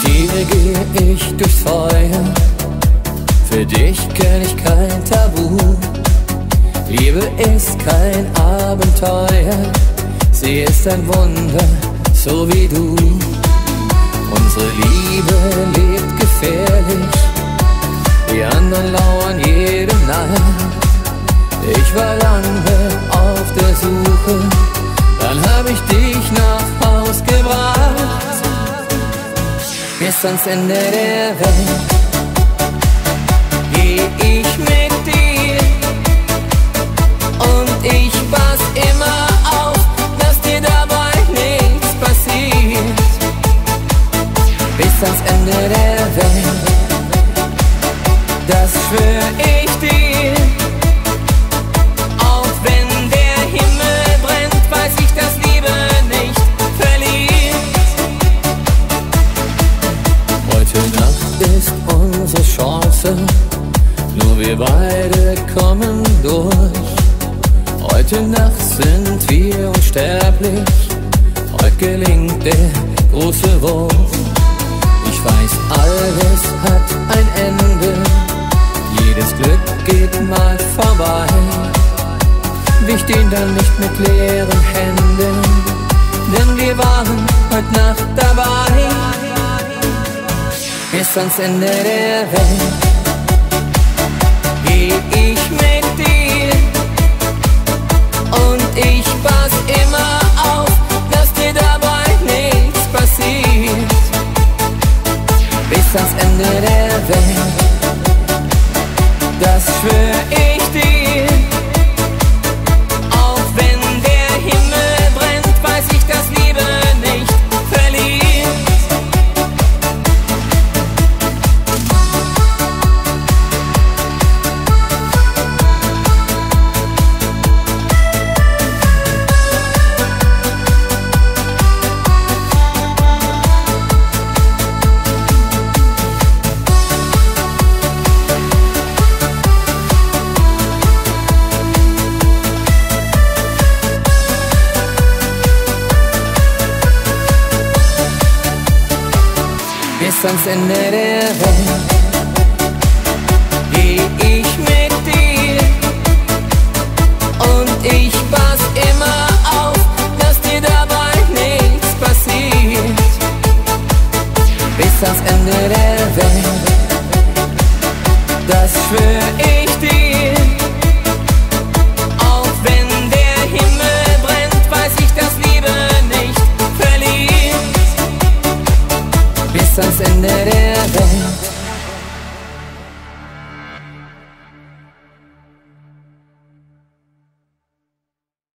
dir geh ich durchs Feuer, für dich kenn ich kein Tabu. Liebe ist kein Abenteuer, sie ist ein Wunder, so wie du. Unsere Liebe lebt gefährlich, die anderen lauern jede Nacht. Ich war lange auf der Suche, dann hab ich dich nach Haus gebracht. Bis ans Ende der Welt geh ich mit dir, und ich pass immer auf, dass dir dabei nichts passiert. Bis ans Ende der Welt, das schwör ich dir. Auch wenn der Himmel brennt, weiß ich, dass Liebe nicht verliert. Heute Nacht ist unsere Chance, nur wir beide kommen durch. Heute Nacht sind wir unsterblich, heute gelingt der große Wurf. Ich weiß, alles hat ein Ende, jedes Glück geht mal vorbei. Wir stehen dann nicht mit leeren Händen, denn wir waren heute Nacht dabei. Bis ans Ende der Welt geh ich mit dir, und ich pass immer auf, dass dir dabei nichts passiert. Bis ans Ende der Welt, das schwör ich dir. Auch wenn der Himmel brennt, weiß ich, dass Liebe nicht verliert. Bis ans Ende der Welt geh ich mit dir, und ich pass immer auf, dass dir dabei nichts passiert. Bis ans Ende der Welt, das schwör ich dir. Auch wenn der Himmel brennt, weiß ich, dass Liebe nicht verliert. Bis ans Ende der Welt.